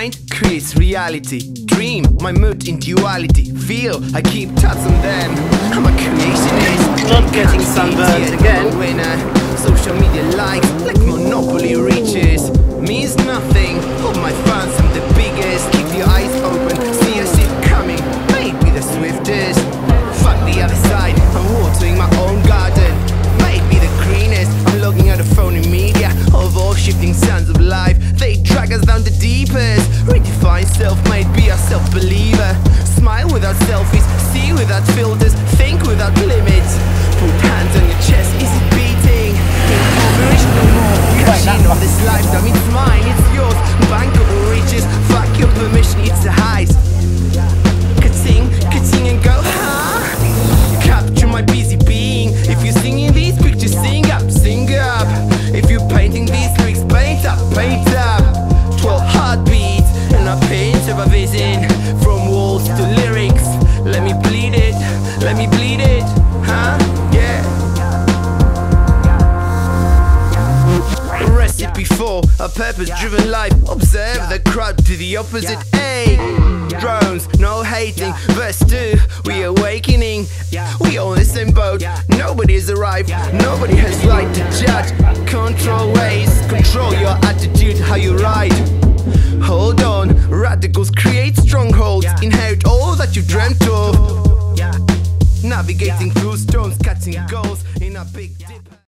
mind creates reality. Dream, my mood in duality. Feel, I keep tabs on them. I'm a creationist. Not getting sunburned again. Winner. Social media likes, like Monopoly reaches. Means nothing. Hold my fans, I'm the biggest. Keep your eyes open, see a shit coming. Maybe the swiftest. Fuck the other side, I'm watering my own garden. Maybe the greenest. I'm logging out the phone in media of all shifting sands of life. They drag us down the deepest. Redefine self-made, be a self-believer. Smile without selfies, see without filters, think without limits. Put hands on your chest, is it beating? Impoverished no more. Cashing on this lifetime, it's mine, it's yours. Bankable riches, fuck your permission, it's a heist. Ka-ting and go, huh? Capture my busy being. If you're singing these pictures, sing up, sing up. If you're painting these lyrics, paint up, paint up. 12 heartbeats and a paint of a vision. From walls to lyrics, let me bleed it, huh? Yeah. Recipe for a purpose-driven life. Observe the crowd to the opposite. Hey, drones, no hating. Verse 2, we awakening. We all in the same boat. Nobody's arrived. Nobody has right to judge. Control ways, control your attitude, how you ride. Hold on, radicals create strongholds. Inherit all that you dreamt of. Navigating through storms, catching goals in a big dip.